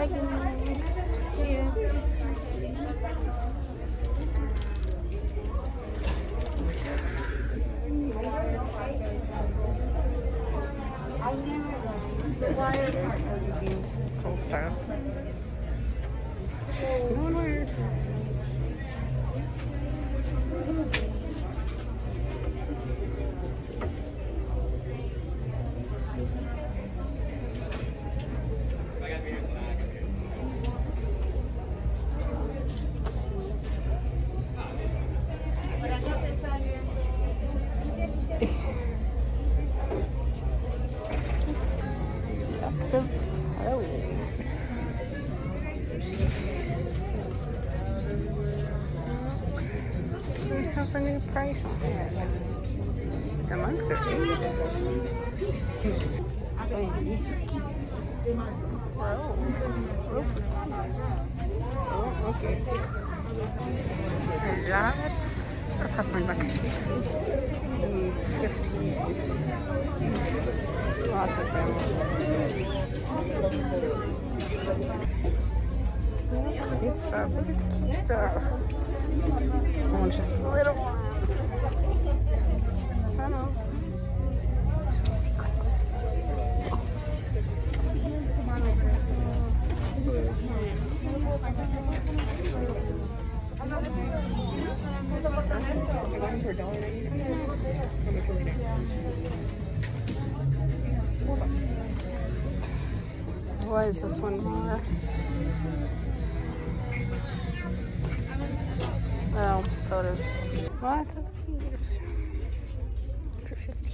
Cool stuff. No one wears that. Lots of Halloween. They have a new price on it. The monks are cute. Oh, okay. Lots of popcorn buckets. These 15. Lots of them. Cute stuff. Look at the cute stuff. Oh, just little ones. I don't know. Some sequins. Why is this one more? Oh, photos. Lots of these. For 50.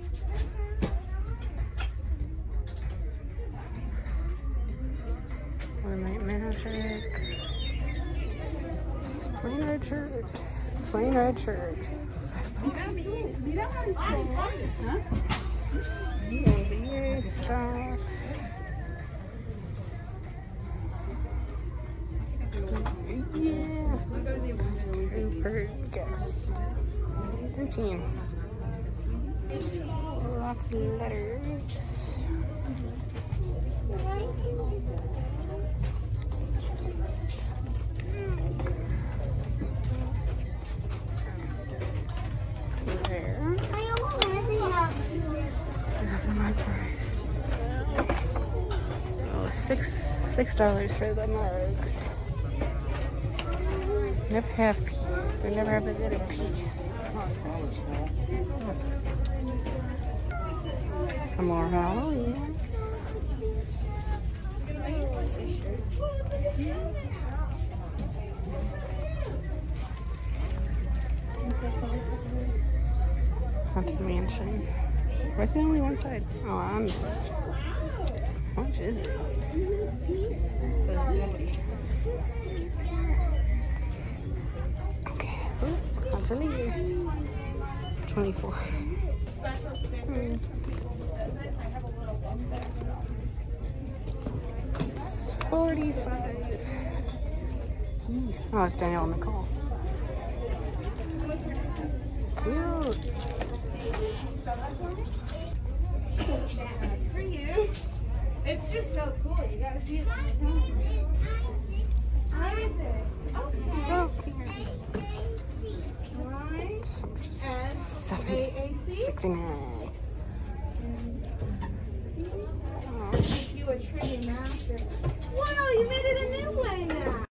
Ornament magic. Plain red shirt. Plain red shirt. Huh? NBA stuff. Yeah. Super guest. 13. Lots of letters. There. I have the mug price. Oh, $6 for the mugs. Never have pee. They never have a little pee. Some more Halloween. Haunted Mansion. Why's there only one side? Oh, on the side. How much is it? Okay. How's it? 24. Hmm. 45. Oh, it's Danielle and Nicole. Cute. For you. It's just so cool. You gotta see it. How is it? Okay. Oh, $7.69. You a tree master.